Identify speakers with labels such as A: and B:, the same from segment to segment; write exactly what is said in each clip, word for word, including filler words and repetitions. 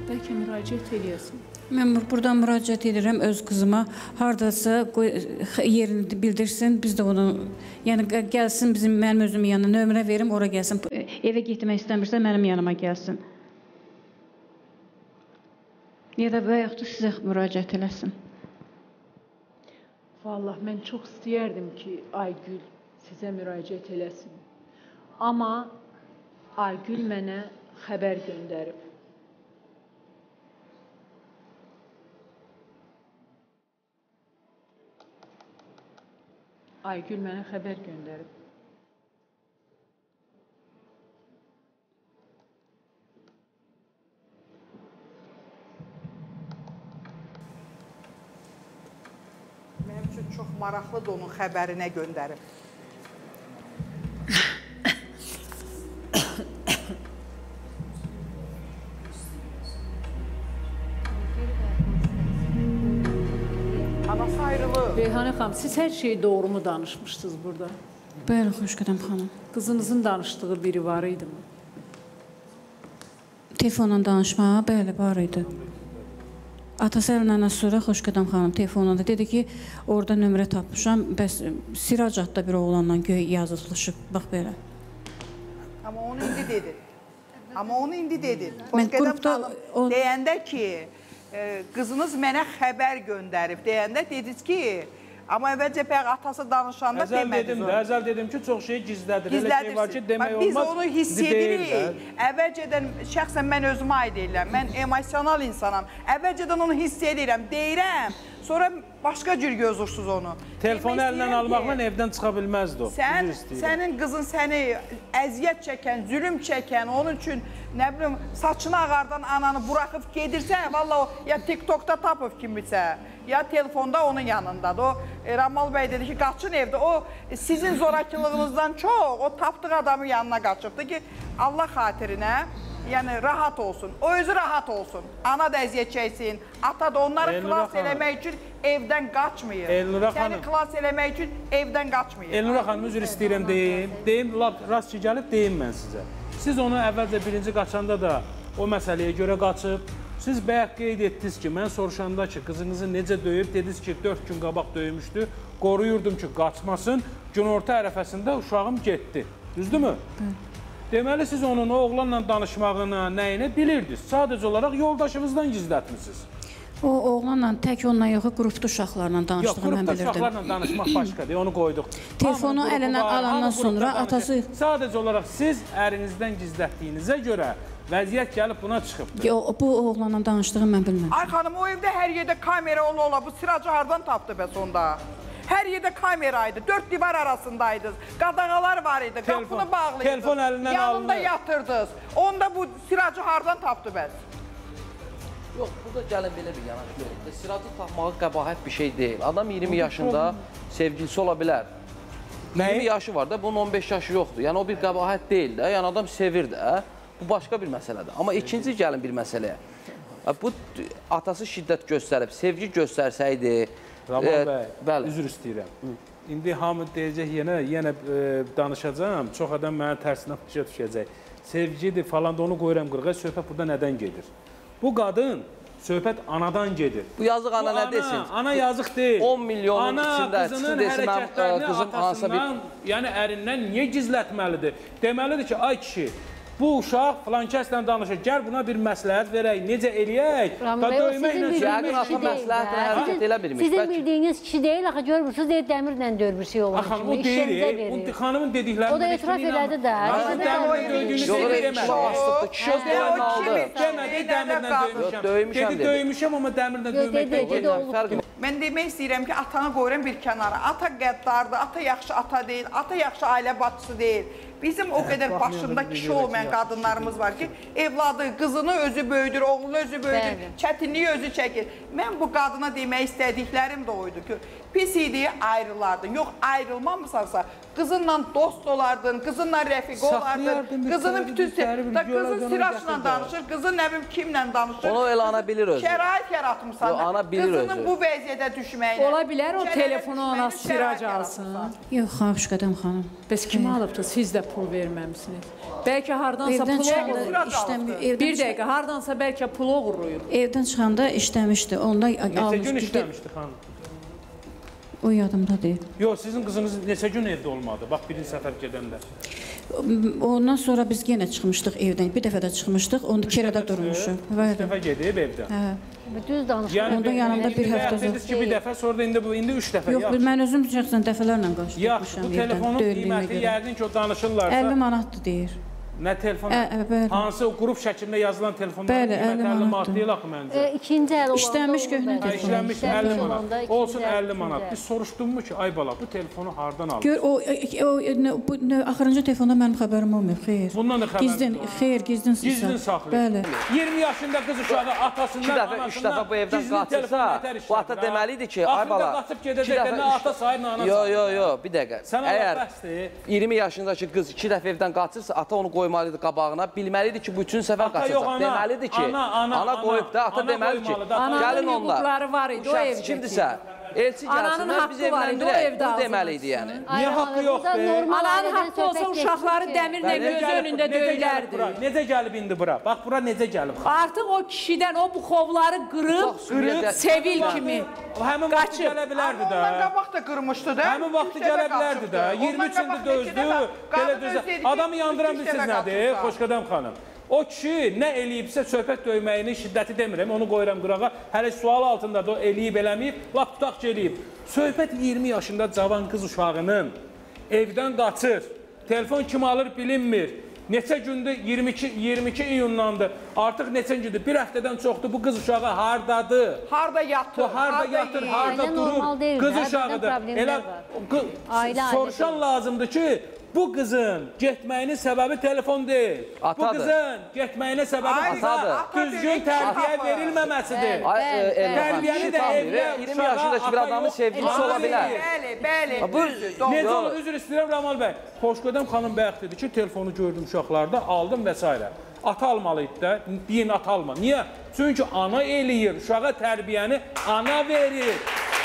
A: Bəlkə müraciət eləyəsin.
B: Mən buradan müraciət edirəm öz qızıma. Hardasa yerini bildirsin, biz də onu, yəni gəlsin bizim, mənim özümün yanına, nömrə verim, ora gəlsin. Evə getmək istəmirsə, mənim yanıma gəlsin. Ya da və yaxud da sizə müraciət eləsin.
A: Vallahi mən çox istəyərdim ki, Aygül sizə müraciət eləsin. Amma Aygül mənə xəbər göndərib. Aygül mənə xəbər göndərib.
C: Mənim üçün çox maraqlıdır onun xəbərinə göndərib. Anası ayrılır.
A: Reyhanə xanım, siz hər şeyi doğru mu danışmışsınız burada?
B: Bəli, Xoşqədəm xanım.
A: Qızınızın danışdığı biri var idi mi?
B: Telefonla danışmağa, bəli, var idi. Atası əlindən sonra Xoşqədəm xanım telefonla da dedi ki, orada nömrə tapmışam, bəs Sirac adda bir oğlanla göy yazılışıb, bax belə.
C: Amma onu indi dedin. Amma onu indi dedin.
B: Mən
C: Xoşqədəm
B: qrupda
C: xanım
B: o-
C: deyəndə ki, e, qızınız mənə xəbər göndərib deyəndə dediniz ki, amma əvvəlcə bəq atası danışanda
D: Əzəl
C: demədiniz
D: dedim
C: onu.
D: də, əzəl dedim ki, çox şey gizlədir. Elə şey var ki,
C: Gizlədirsin.
D: demək
C: Bax, biz
D: olmaz.
C: onu hiss
D: deyil
C: edirik.
D: də.
C: Əvvəlcədən, şəxsən mən özümə aid edirəm. Mən emosional insanam. Əvvəlcədən onu hiss edirəm, deyirəm. Sonra başqa cür gözürsünüz onu.
D: Telefonu
C: Demək
D: əlindən
C: istəyirəm
D: almaqla
C: ki,
D: evdən çıxa bilməzdi o.
C: Sən,
D: Üzr istəyirəm.
C: sənin qızın səni əziyyət çəkən, zülüm çəkən, onun üçün nə bilim saçını ağardan ananı buraxıb gedirsə, valla o ya TikTokda tapıb kimisə, ya telefonda onun yanındadır. O e, Ramal bəy dedi ki, qaçın evdə. O sizin zorakılığınızdan çox o tapdığı adamın yanına qaçıbdı ki, Allah xatirinə yəni rahat olsun. O özü rahat olsun. Ana da əziyyət çəksin, ata da onları
D: Elnura
C: xilas
D: xanım.
C: eləmək üçün evdən qaçmayın.
D: Elnura
C: Səni
D: xanım.
C: xilas eləmək üçün evdən qaçmayın.
D: Elnura xanım, üzr istəyirəm deyim. Deyim, rast ki gəlib deyim mən sizə. Siz onu əvvəlcə birinci qaçanda da o məsələyə görə qaçıb. Siz bayaq qeyd etdiniz ki, mən soruşanda ki, qızınızı necə döyüb, dediniz ki, dörd gün qabaq döymüşdü. Qoruyurdum ki, qaçmasın. Günorta ərəfəsində uşağım getdi. Düzdürmü? Deməli, siz onun o oğlanla danışmağını, nəyini bilirdiniz. Sadəcə olaraq yoldaşınızdan gizlətmişsiniz.
B: O oğlanla tək onunla yox, qrupda uşaqlarla
D: Yox,
B: danışdığını mən
D: qrupda
B: bilirdim.
D: uşaqlarla danışmaq başqadır, onu qoyduq.
B: Telefonu
D: Hamının qrupu
B: əlindən
D: var,
B: alandan
D: hamı
B: sonra
D: qrupda
B: atası-
D: danışır. Sadəcə olaraq siz ərinizdən gizlətdiyinizə görə vəziyyət gəlib buna çıxıbdır.
B: Yo, bu oğlanla danışdığını mən bilmirəm.
C: Ay xanım, o evdə hər yerdə kamera ola ola. Bu Siracı hardan tapdı bəs onda? Hər yerdə kameraydı, dörd divar arasındaydınız, qadağalar var idi,
D: Telefon-
C: qapını bağlayırdınız,
D: telefon əlindən
C: yanında
D: alınır.
C: yatırdınız. Onda bu Siracı hardan tapdı bəs?
E: Yox, burada gəlin belə bir yanaş görək. Siracı tapmağı qəbahət bir şey deyil. Adam iyirmi yaşında sevgilisi ola bilər. iyirmi yaşı var da, bunun on beş yaşı yoxdur. Yəni o bir qəbahət deyil də. Yəni adam sevir də. Bu başqa bir məsələdir. Amma ikinci gəlin bir məsələyə. Bu atası şiddət göstərib, sevgi göstərsəydi.
D: Raman
E: e,
D: bəy,
E: bəli.
D: üzr istəyirəm. İndi hamı deyəcək yenə, yenə e, danışacağım. Çox adam mənə tərsinə başa düşəcək. Sevgidir falan da onu qoyuram qırğa. Söhbət burada nədən gedir? Bu qadın söhbət anadan gedir.
E: Bu yazıq ana
D: Bu
E: nə desin?
D: Ana yazıq deyil.
E: on milyonun
D: ana,
E: içində
D: qızının
E: çıxdı desin, mən,
D: hərəkətlərini
E: qızım hansısa bir-
D: atasından, yəni ərindən niyə gizlətməlidir? Deməlidir ki, ay kişi, bu uşaq filan kəslə danışır. Gəl buna bir məsləhət verək, necə eləyək?
F: Ramil bəy, o sizin
E: Yəqin
F: bildiyiniz
E: ata
F: kişi deyil.
E: məsləhətlə
F: də.
E: hərəkət
F: Sizin-
E: elə bilmiş.
F: Sizin
E: Bəlkə-
F: bildiyiniz kişi deyil, axı görmürsünüz, deyir dəmirlə döyülmüş olan
D: Axı,
F: kimi.
D: o
F: İşlərinizə
D: deyir,
F: verir.
D: o xanımın dediklərini...
F: O da etiraf elədi də.
D: Xanımın
F: Etiraf
D: dəmirlə
F: elədi.
D: döydüyünü
E: Yox,
D: deyir,
E: elə
D: demə.
E: kişi asılıqdır. Kişi öz
C: o
E: boyundan aldı.
C: kimi-
D: Demədi, dəmirlə
E: Yox,
D: döymüşəm.
E: döymüşəm
D: Dedi,
E: dedi.
D: döymüşəm, amma dəmirlə
F: Yox,
D: döyməkdən
F: dedi, dedi,
D: gedir.
F: olub.
E: Fərqi yox.
C: Mən demək istəyirəm ki, atanı qoyuram bir kənara. Ata qəddardır, ata yaxşı ata deyil, ata yaxşı ailə başçısı deyil. Bizim o qədər başında kişi olmayan qadınlarımız var ki, evladı, qızını özü böyüdür, oğlunu özü böyüdür,
F: Bəli.
C: çətinliyi özü çəkir. Mən bu qadına demək istədiklərim də oydu ki, pis idi, ayrılardın. Yox, ayrılmamısansa, qızınla dost olardın, qızınla rəfiq olardın,
D: Saxlayardın bir
C: qızının
D: tərəfi,
C: bütün
D: bir tərəfi,
C: da
D: bir
C: qızın
D: yola
C: Siraçla
D: dönə
C: danışır, qızın nə bilim kimlə danışır.
E: Onu elə ana bilir özü.
C: Şərait yaratmısan.
E: Yo, ana bilir
C: qızının
E: özü.
C: bu vəziyyətə düşməyinə.
A: Ola bilər o
C: şərait
A: telefonu ona
C: düşməyinə
A: Sirac
C: şərait
A: alsın.
C: yaratmısan.
B: Yox, xahiş qədəm xanım.
A: Bəs kim alıbdı? Siz də pul verməmisiniz. Bəlkə hardansa
B: Evdən
A: pul
B: çıxanda
A: oğurlayıb.
B: işləmir.
A: Bir
B: Evdən, çıx
A: dəqiqə, hardansa bəlkə pul oğurlayıb.
B: evdən çıxanda işləmişdi. Onda
D: Neçə
B: almış.
D: gün
B: bir də-
D: işləmişdi xanım?
B: O yadımda deyil.
D: Yox, sizin qızınız neçə gün evdə olmadı? Bax, birinci səfər gedəndə.
B: Ondan sonra biz yenə çıxmışdıq evdən. Bir dəfə də çıxmışdıq. Onda kirədə durmuşuq.
D: Üç
B: Bəli.
D: dəfə gedib evdən.
B: Hə.
F: Düz danışma.
D: Yəni,
B: Onda yanında bir həftə
D: dediniz ki, bir dəfə, sonra da indi bu, indi üç dəfə.
B: Yox,
D: Yaxşı.
B: mən özüm şəxsən dəfələrlə
D: Yaxşı,
B: qaçmışam
D: bu
B: evdən.
D: telefonun
B: Döyüldüyümə
D: qiyməti
B: görə.
D: yəqin ki, o danışırlarsa.
B: əlli manatdır deyir.
D: Nə telefon?
B: Ə, ə, bəli.
D: Hansı o qrup şəklində yazılan telefonların
B: Bəli,
D: qiyməti
B: əlli
D: əlli manat
B: manatdır.
D: deyil axı məncə.
F: E, ikinci el olanda
B: İşlənmiş
F: olur
B: köhnə
F: belki.
B: telefon.
D: İşlənmiş əlli
F: olanda
D: manat.
F: ikinci
D: Olsun
F: el,
D: əlli manat.
F: ikinci el.
D: Biz soruşdunmu ki, ay bala, bu telefonu hardan aldın?
B: Gör o o nə, bu nə, axırıncı telefonda mənim xəbərim olmuyor. Xeyr.
D: Bundan da xəbərim
B: Gizlin,
D: yox.
B: xeyr, gizlin
D: Gizlin saxlayır.
B: Bəli.
D: iyirmi yaşında qız uşağı atasından,
E: İki dəfə, üç
D: anasından
E: dəfə bu evdən
D: gizli telefon
E: qaçırsa,
D: nətər
E: bu ata
D: işlədir, ha?
E: deməli idi ki, ay bala.
D: Axırda qaçıb
E: iki
D: gedəcək də
E: dəfə,
D: nə
E: üç-
D: ata sayır, nə ana
E: Yo,
D: sayır.
E: yo, yo, bir dəqiqə.
D: Sən Allah
E: Əgər
D: bəsdir.
E: iyirmi yaşındakı qız iki dəfə evdən qaçırsa, ata onu qoymalıdır qabağına. Bilməlidir ki, bu üçün səfər
D: Ata
E: qaçacaq.
D: yox, ana.
E: Deməlidir ki,
D: Ana, ana, ana.
E: qoyub da, ata
D: Ana
E: deməli ki,
D: qoymalıdır, ata.
E: gəlin
A: Ananın
E: onlar.
A: hüquqları var idi
E: Bu
A: o
E: şəxs
A: evdəki.
E: kimdirsə, elçi
A: Ananın
E: gəlsinlər, biz
A: haqqı var idi, o
E: evləndirək.
A: evdə
E: Bu
A: ağzını
E: deməli idi yəni.
D: Niyə haqqı yoxdur?
A: Ananın haqqı olsa uşaqları dəmirlə
E: Bəli.
A: göz önündə
D: necə gəlib
A: döyülərdi.
D: bura? Necə gəlib indi bura? Bax, bura necə gəlib?
A: Artıq o kişidən o buxovları qırıb,
E: Uşaq sürüyə-
A: sevil kimi.
D: Həmin vaxt
A: Qaçıb.
D: gələ bilərdi də.
C: Ondan qabaq da qırmışdı da.
D: Həmin vaxtı
C: Üç dəfə
D: gələ bilərdi də.
C: qaçıbdı.
D: iyirmi
C: Ondan
D: üçündə
C: qabaq
D: dözdü.
C: iki dəfə.
D: Belə
C: Qadın
D: dözə.
C: öz dedi ki,
D: Adamı yandıran
C: üç
D: bilsiz
C: dəfə
D: nədir?
C: qaçıbsa.
D: Xoşqədəm xanım. O kişi nə eləyibsə söhbət döyməyinin şiddəti demirəm, onu qoyuram qırağa. Hələ sual altındadır, o eləyib, eləməyib, lap tutaq ki, eləyib. Söhbət iyirmi yaşında cavan qız uşağının evdən qaçır, telefon kim alır bilinmir. Neçə gündür, iyirmi iki, iyirmi iki iyundandır, artıq neçə gündür, bir həftədən çoxdur, bu qız uşağı hardadır?
C: Harda yatır,
D: Bu harda yatır,
C: yeyir?
D: harda
F: Ailə
D: durur,
F: normal deyil
D: qız
F: də, bizdə
D: uşağıdır.
F: problemlər
D: Elə
F: var.
D: qı-
F: Ailə ailə
D: soruşan
F: deyil.
D: lazımdır ki, bu qızın getməyinin səbəbi telefon deyil. Bu
E: Atadır.
D: qızın getməyinin səbəbi
C: Ay,
D: ata,
E: atadır.
D: düzgün tərbiyə
C: Ata.
D: verilməməsidir.
E: Ay,
F: Bəli,
E: e, Elnur xanım,
D: Tərbiyəni
E: kişi
D: də
E: tam
D: evdə
E: deyir. iyirmi
D: uşağa
E: yaşındakı bir
D: ata
E: adamın
D: yox,
E: sevgilisi ola
D: Hayır.
E: bilər.
C: Bəli, bəli.
E: Bu
C: düzdür, doğru.
D: Necə
E: Yox.
D: olur? Üzr istəyirəm Ramal bəy. Xoşqədəm xanım bayaq dedi ki, telefonu gördüm uşaqlarda, aldım və s. Ata almalı idi də. Deyin ata alma. Niyə? Çünki ana eləyir, uşağa tərbiyəni ana verir.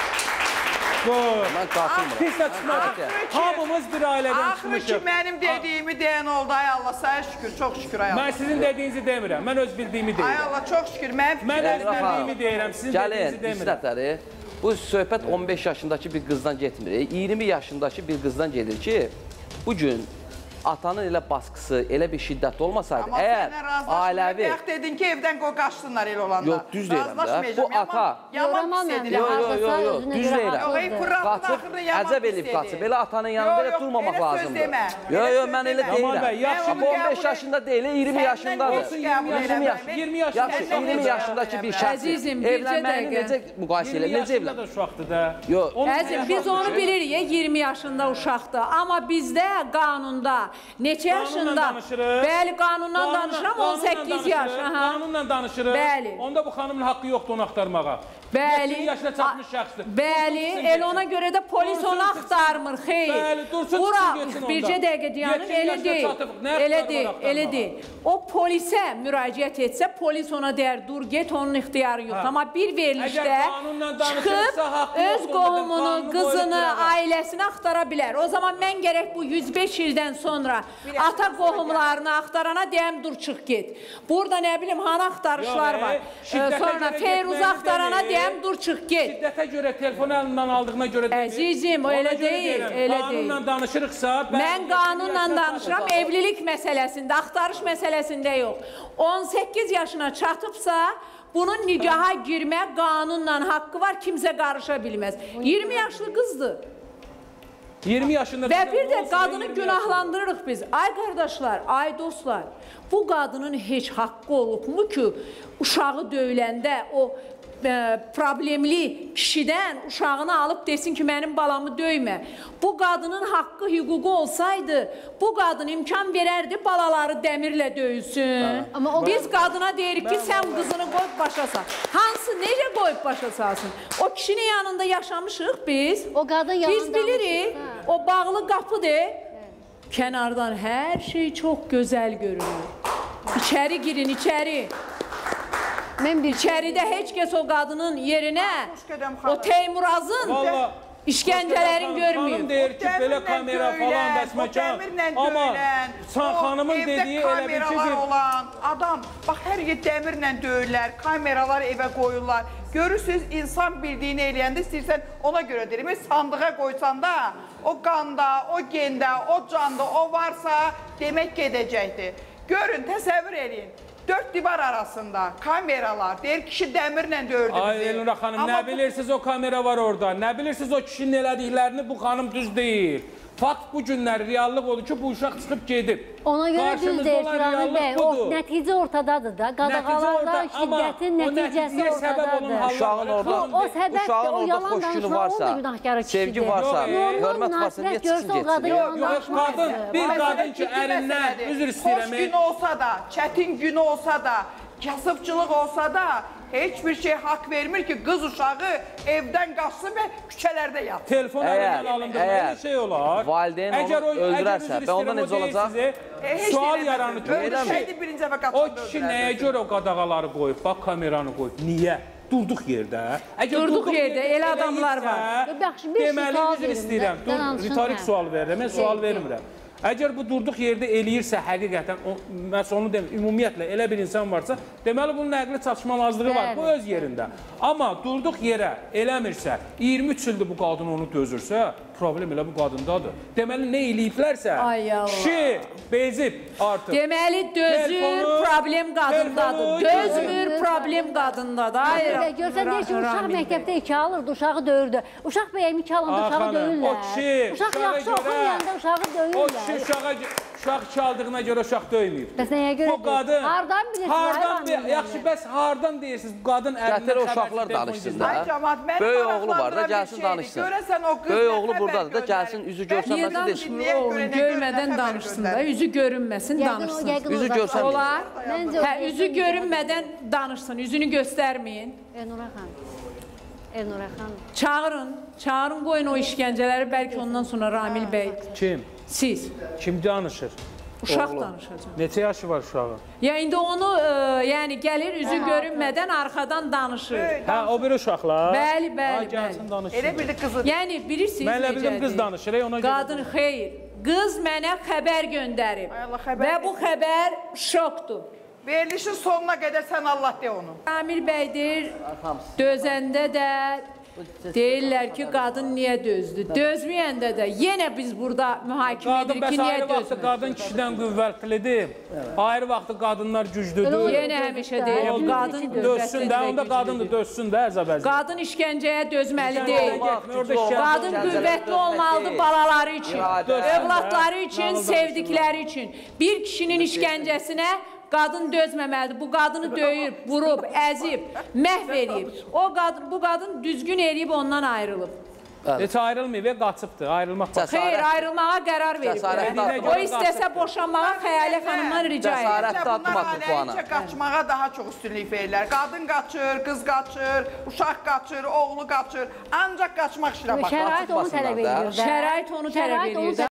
D: Bu.
E: Mən qatılmıram.
D: Pis də çıxmaz. Hamımız bir ailədən
C: Axırı ki,
D: çıxmışıq.
C: mənim dediyimi deyən oldu. Ay Allah, sənə şükür, çox şükür ay Allah.
D: Mən sizin dediyinizi demirəm. Mən öz bildiyimi
C: Ay
D: deyirəm.
C: Allah, çox şükür. Mən
D: Mən öz
E: Elnur xanım,
D: bildiyimi deyirəm, sizin dediyinizi
E: Gəlin,
D: demirəm.
E: İsrətləri, bu söhbət on beş yaşındakı bir qızdan getmir. iyirmi yaşındakı bir qızdan gedir ki, bugün atanın elə baskısı, elə bir şiddət olmasaydı,
C: Amma
E: əgər
C: sənə razılaşmaya
E: ailəvi...
C: bayaq dedin ki, evdən qoy qaçsınlar el olanda.
E: Yox, düz deyirəm də.
C: Razılaşmayacağam,
E: Bu ata-
C: Yaman
F: Yoraman
C: pis
F: məncə,
C: edirəm.
E: Yo, yo, yo, yo,
F: özünə
E: düz
F: görə
E: deyirəm.
C: Yox, ey
F: haqlıdır.
C: fırlatın
E: Qaçıb,
C: axırda yaman
E: əcəb
C: pis
E: eləyib
C: dedi.
E: qaçıb. Elə atanın yanında
C: Yox,
E: elə
C: yox,
E: durmamaq
C: elə söz
E: lazımdır.
C: demə.
E: Yo,
C: Elə
E: yo,
C: söz
E: mən elə
C: demə.
D: Yaman bəy,
E: deyirəm.
D: yaxşı,
C: Mən onu
E: on beş
C: qəbul
E: yaşında deyil, iyirmi
C: Səndən
E: yaşındadır.
C: heç qəbul
E: iyirmi yaş-
C: eləməm.
D: iyirmi yaşında
E: Yaxşı,
C: Səndən
E: iyirmi
C: heç
E: yaşındakı
C: qəbul
E: bir
C: eləməm.
E: şəxs
A: Əzizim, bircə
E: evlənməyini
A: dəqiqə.
E: necə müqayisə
D: iyirmi
E: edir? Necə
D: yaşında
E: evlən?
D: da uşaqdır da.
E: Yox.
A: Əzim, biz onu bilirik, iyirmi yaşında uşaqdır. Amma bizdə qanunda neçə yaşında?
D: danışırıq.
A: Bəli, qanundan
D: Qanunla-
A: danışıram, on
D: qanunla
A: səkkiz yaş.
D: danışırıq,
A: aha.
D: Qanunla danışırıq.
A: Bəli.
D: Onda bu xanımın haqqı yoxdur onu axtarmağa.
A: Bəli.
D: yetmiş yaşına çatmış şəxsdir.
A: Bəli,
D: Dursun
A: el
D: getsin.
A: ona görə də polis
D: Dursun
A: onu
D: getsin.
A: axtarmır, xeyr.
D: Bəli, dursun
A: Bura,
D: çıxsın getsin
A: bircə
D: onda.
A: dəqiqə dayanın,
D: yetmiş
A: elə
D: yaşına
A: deyil.
D: çatıb, nə
A: Elə
D: axtarmağa,
A: deyil,
D: axtarmağa?
A: elə deyil. O polisə müraciət etsə, polis ona deyər, dur, get, onun ixtiyarı yoxdur.
D: Ha.
A: Amma bir verilişdə
D: Əgər qanunla danışırsa,
A: çıxıb
D: haqqı
A: öz
D: yoxdur,
A: qohumunu,
D: qanunu
A: qızını,
D: qoyub qırağa.
A: ailəsini axtara bilər. O zaman mən gərək bu yüz beş ildən sonra ata qohumlarını axtarana deyəm, dur, çıx, get. Burada nə bilim, hanı axtarışlar
D: Yox,
A: var.
D: e, şiddətə
A: Sonra
D: görə
A: Feyruz
D: getməyini
A: axtarana
D: demir.
A: deyəm, dur, çıx, get.
D: Şiddətə görə telefonu əlindən aldığına görə deyil.
A: Əzizim, o
D: Ona
A: elə
D: görə
A: deyil,
D: deyirəm,
A: elə
D: Qanunla
A: deyil.
D: danışırıqsa...
A: Mən qanunla danışıram, evlilik məsələsində, axtarış məsələsində yox. on səkkiz yaşına çatıbsa, bunun nigaha girmək qanunla haqqı var, kimsə qarışa bilməz. iyirmi yaşlı qızdır.
D: iyirmi yaşında...
A: Və bir də
D: olsun,
A: qadını
D: iyirmi
A: günahlandırırıq biz. Ay qardaşlar, ay dostlar, bu qadının heç haqqı olubmu ki, uşağı döyüləndə o e, problemli kişidən uşağını alıb desin ki, mənim balamı döymə. Bu qadının haqqı, hüququ olsaydı, bu qadın imkan verərdi, balaları dəmirlə döyülsün.
F: Amma o-
A: Biz qadına deyirik ki, sən qızını qoyub başa sal. Hansı, necə qoyub başa salsın? O kişinin yanında yaşamışıq biz.
F: O qadın yalan
A: Biz bilirik.
F: danışırsa.
A: o bağlı qapıdır. Kənardan hər şey çox gözəl görünür. İçəri girin, içəri.
F: Mən bir
A: İçəridə heç kəs o qadının yerinə
C: gedəm
A: o
C: xanım.
A: Teymurazın
D: Valla
A: işgəncələrini
D: Xanım
A: görməyib.
D: deyir ki, belə
C: Dəmirlə
D: kamera
C: döyülən,
D: falan
C: o
D: bəsməkan.
C: dəmirlə
D: Amma
C: döyülən,
D: San
C: o
D: xanımın
C: evdə
D: dediyi elə bir ki,
C: kameralar
D: bir
C: olan adam, bax hər yer dəmirlə döyürlər, kameralar evə qoyurlar. Görürsünüz, insan bildiyini eləyəndə istəyirsən ona görə deyirəm. Heç sandığa qoysan da, o qanda, o genda, o canda, o varsa demək gedəcəkdir. Görün, təsəvvür edin. Dörd divar arasında kameralar, deyir kişi dəmirlə döyürdü bizi.
D: Ay Elnura xanım,
C: Amma
D: nə bilirsiniz o kamera var orada? Nə bilirsiniz o kişinin elədiklərini bu xanım düz deyil. Fakt bu günlər reallıq odur ki, bu uşaq çıxıb gedib.
F: ona görə düz
D: Qarşımızda
F: deyir
D: olan
F: Şuralı
D: reallıq
F: bəy. O
D: budur.
F: nəticə ortadadır da. Qadağalardan şiddətin nəticəsi ortadadır.
E: Uşağın orada,
F: O, o səbəbdir,
E: uşağın
F: o
E: orada
F: yalan
E: xoş günü
F: danışma, onun da
E: varsa,
F: günahkarı kişidir.
E: sevgi varsa,
D: Yox, e,
E: hörmət varsa, niyə
F: münasibət
E: çıxsın
F: görsə o qadın
E: getsin?
F: yalan
D: Yox,
F: danışmaz.
D: qadın, bir
C: Məsələ
D: qadın ki,
C: ciddi
D: ərindən
C: məsələdir.
D: üzr
C: Xoş
D: istəyirəm.
C: gün olsa da, çətin gün olsa da, kasıbçılıq olsa da heç bir şey haqq vermir ki, qız uşağı evdən qaçsın və küçələrdə yatsın.
D: Telefon
E: Əgər-
D: əlindən alındı,
E: əgər
D: belə şey olar.
E: valideyn onu
D: Əgər o- əgər
E: öldürərsə,
D: üzr
E: və onda
D: istəyirəm,
E: necə
D: o deyil
E: olacaq?
D: sizə,
C: E, heç
D: Sual
C: eləməz.
D: yaranır ki,
C: Öldürsəydi birinci dəfə
D: o
C: qaçanda
D: kişi nəyə görə o qadağaları qoyub, bax kameranı qoyub, niyə? Durduq yerdə. Əgər
A: Durduq yerdə, elə adamlar var.
F: Yaxşı, bir
D: deməli,
F: sual
D: üzr
F: verin də,
D: istəyirəm. Dur,
F: danışın,
D: ritorik
F: hə.
D: sual verirəm, mən sual
F: Peki.
D: vermirəm. Əgər bu durduq yerdə eləyirsə, həqiqətən, o, mən onu deməm, ümumiyyətlə elə bir insan varsa, deməli bunun nəqli çatışmamazlığı var, bu
F: Bəli.
D: öz yerində. Amma durduq yerə eləmirsə, iyirmi üç ildir bu qadın onu dözürsə, problem elə bu qadındadır. Deməli, nə eləyiblərsə,
A: Ay Allah.
D: kişi bezib artıq.
A: Deməli dözür,
D: Telefonu-
A: problem qadındadır.
D: telefonu-
A: Dözmür, problem qadındadır. Hayır.
F: Görsən deyir ki, uşaq
A: Ramil bəy.
F: məktəbdə iki alırdı, uşağı döyürdü. Uşaq bəyəm iki alında
D: Ah,
F: uşağı
D: xanım,
F: döyürlər.
D: o kişi
F: Uşaq
D: uşağa
F: yaxşı
D: görə-
F: oxuyanda uşağı
D: O kişi
F: döyürlər.
D: uşağa, uşaq çaldığına görə uşaq döyməyib.
F: Bəs nəyə görə
D: Bu qadın
F: deyir? Hardan bilirsiniz?
D: Hardan
F: Ay
D: bil,
F: Ramil
D: yaxşı
F: bəy?
D: bəs hardan deyirsiniz bu qadın əlindən
E: Gətir o uşaqlar
D: xəbərsiz
E: danışsın
D: telefon
E: da.
C: Ay camaat, məni
E: Böyük oğlu var da,
C: maraqlandıran bir
E: gəlsin
C: şeydir.
E: danışsın.
C: Görəsən o qız
E: Böyük
C: nə
E: oğlu
C: xəbər
E: buradadır da,
C: göndərib?
E: gəlsin üzü görsün,
A: Niyə
E: mən sizə
A: danışmır
C: Dinləyə
A: oğlum?
C: görə nə
A: Görmədən
C: xəbər
A: danışsın da,
C: göndərib?
A: üzü görünməsin,
F: Yəqin o-
A: danışsın.
F: yəqin
E: Üzü
F: uzaq-
E: görsən
A: Olar.
F: Məncə
A: Hə, üzü görünmədən danışsın, üzünü göstərməyin.
F: Elnura xanım. Elnura xanım.
A: Çağırın, çağırın qoyun o işgəncələri, bəlkə ondan sonra Ramil bəy,
D: Kim?
A: siz,
D: Kim danışır?
A: uşaq danışacaq.
D: Neçə yaşı var uşağın?
A: Ya indi onu, e, yəni gəlir üzü görünmədən arxadan danışır.
D: Hə, o bir uşaqlar.
A: Bəli,
D: Ha,
A: bəli,
D: gəlsin
A: bəli.
D: danışsın.
C: Elə bildi qızı.
A: Yəni bilirsiniz
D: Mən elə bildim qız
A: necədir?
D: danışır, ey, ona görə.
A: Qadın xeyr, qız mənə xəbər göndərib
C: Ay Allah, xəbər
A: və bu
C: göndərib.
A: xəbər şokdur.
C: Verilişin sonuna qədər sən Allah de onu.
A: Ramil bəy deyir, dözəndə də deyirlər ki, qadın niyə dözdü? Dözməyəndə də yenə biz burada mühakimə
D: Qadın
A: edirik
D: bəs
A: ki, niyə
D: ayrı vaxtı
A: dözmür?
D: qadın kişidən qüvvətlidir. Ayrı vaxtı qadınlar güclüdür.
A: Yenə həmişə deyirəm, qadın
D: Dözsün də, onda qadın da
A: qüvvətlidir.
D: dözsün də əzəbəz.
A: Qadın işgəncəyə dözməli deyil.
D: Orada
A: Qadın qüvvətli olmalıdır balaları üçün, övladları üçün, sevdikləri üçün. Bir kişinin işgəncəsinə qadın dözməməlidir. Bu qadını döyüb, vurub, əzib, məhv eləyib. O qadın, bu qadın düzgün eləyib ondan ayrılıb.
D: Heç ayrılmayıb və qaçıbdır. Ayrılmaq bax.
A: Xeyr, ayrılmağa qərar
E: Cəsarətli
A: verib.
E: addım.
A: O istəsə boşanmağa Xəyalə xanımdan rica edir.
E: Cəsarətli addım atır bu ana.
C: Ailəncə qaçmağa daha çox üstünlük verirlər. Qadın qaçır, qız qaçır, uşaq qaçır, oğlu qaçır. Ancaq qaçmaq işinə baxır.
F: Şərait onu
E: Açıq
F: tələb
E: basınlar da.
F: edir də.
A: Şərait onu tələb
F: Şərait onu
A: edir də.